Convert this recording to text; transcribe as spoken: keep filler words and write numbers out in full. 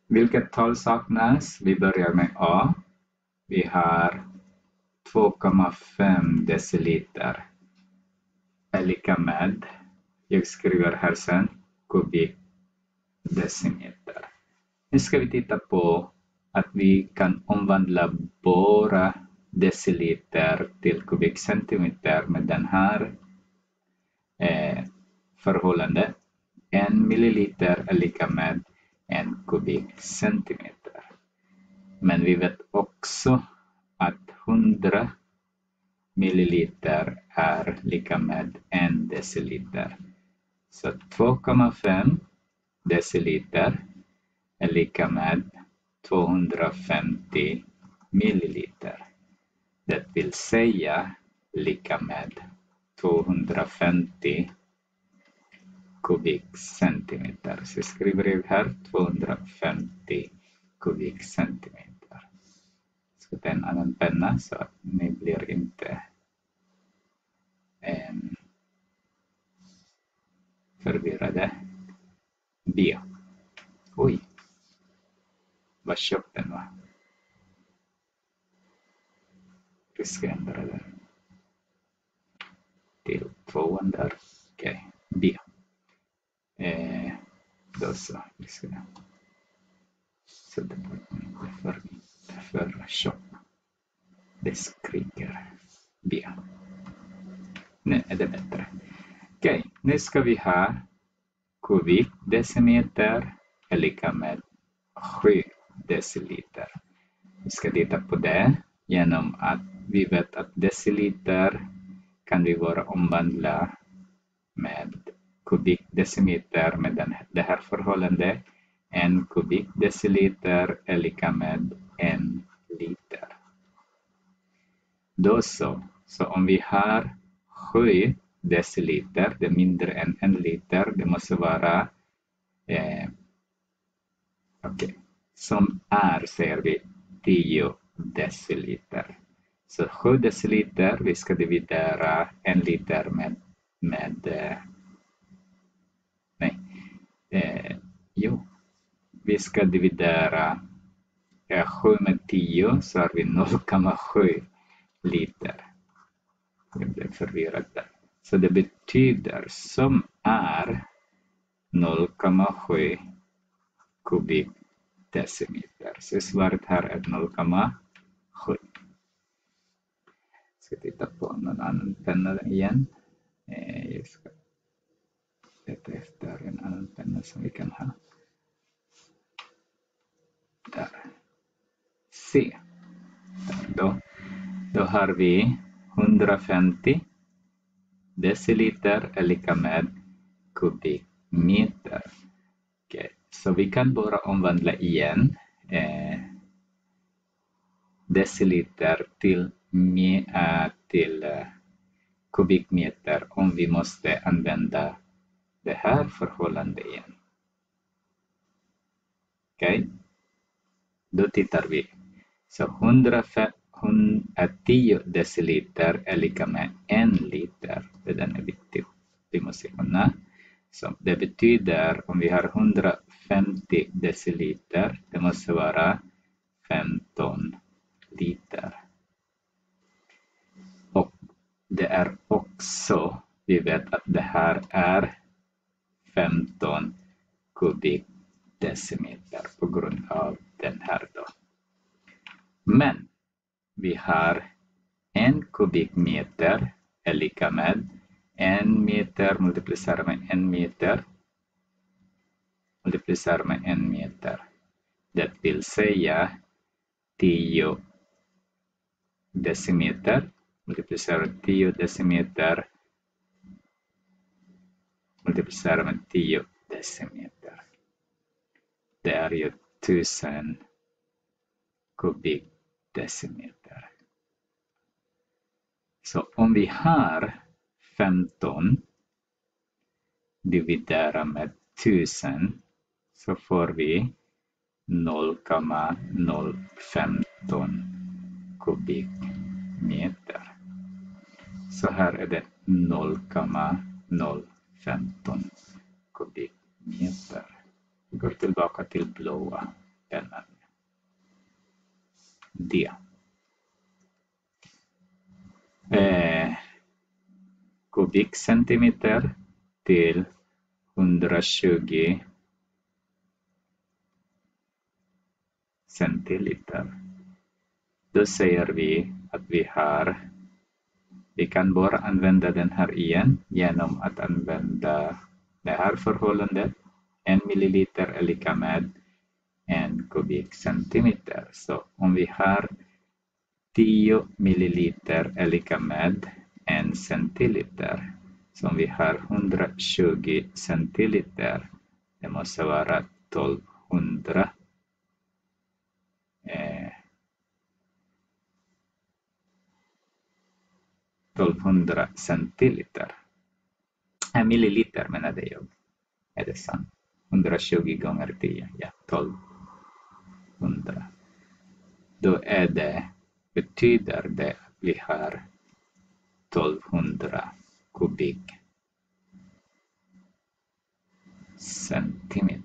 Vilket tal saknas? Vi börjar med A. Vi har två komma fem deciliter. Är lika med, jag skriver här sen, kubikdecimeter. Nu ska vi titta på att vi kan omvandla bara deciliter till kubikcentimeter med den här eh, förhållande. En milliliter är lika med en kubikcentimeter. Men vi vet också att hundra milliliter är lika med en deciliter. Så två komma fem deciliter är lika med tvåhundrafemtio milliliter. Det vill säga lika med tvåhundrafemtio kubikcentimeter. Så jag skriver här tvåhundrafemtio kubikcentimeter. Jag ska ta en annan penna så att ni blir inte eh, förvirrade. B. Oj. Vad tjock den var. Vi ska ändra den till tvåan där. Okej. Okay. B. Eh, då så. Vi ska sätta på den för, för tjock. Det skriker. B. Nu är det bättre. Okej. Okay. Nu ska vi ha kubikdecimeter är lika med sju deciliter. Vi ska titta på det genom att vi vet att deciliter kan vi bara omvandla med kubikdecimeter med den, det här förhållandet. En kubikdeciliter är lika med en liter. Då så, så om vi har sju deciliter, det är mindre än en liter, det måste vara eh, okej, okay. Som är, säger vi, tio deciliter. Så sju deciliter, vi ska dividera en liter med, med eh, nej, eh, jo, vi ska dividera eh, sju med tio, så har vi noll komma sju liter. Jag blev förvirrad där. Så det betyder som är noll komma sju kubikdecimeter. Så svaret här är noll komma sju. Jag ska titta på någon annan penna igen. Jag ska leta efter en annan penna som vi kan ha. Där. C. Där då. Då har vi hundrafemtio deciliter är lika med kubikmeter. Okay. Så vi kan bara omvandla igen eh, deciliter till, äh, till äh, kubikmeter om vi måste använda det här förhållandet igen. Okej. Okay. Då tittar vi. Så hundratio deciliter är lika med en liter. Det är viktigt. Vi måste kunna. Så det betyder om vi har hundrafemtio deciliter, det måste vara femton liter. Och det är också, vi vet att det här är femton kubikdecimeter på grund av den här då. Men vi har en kubikmeter är lika med en meter multiplicerat med en meter multiplicerat med en meter. Det vill säga tio decimeter multiplicerat med tio decimeter multiplicerat med tio decimeter. Det är ju tusen kubikdecimeter. Så om vi har femton dividera med tusen så får vi noll komma noll femton kubikmeter. Så här är det noll komma noll femton kubikmeter. Vi går tillbaka till blåa. pennan. D. Eh, kubikcentimeter till hundratjugo centiliter. Då säger vi att vi har, vi kan bara använda den här igen genom att använda det här förhållandet. En milliliter är lika med en kubikcentimeter. Så om vi har tio milliliter är lika med en centiliter. Så om vi har hundratjugo centiliter, det måste vara tolvhundra eh, tolvhundra centiliter. Äh, milliliter menade jag. Är det sant? hundratjugo gånger tio, ja, tolvhundra. Då är det, betyder det att vi har tolvhundra kubik centimeter.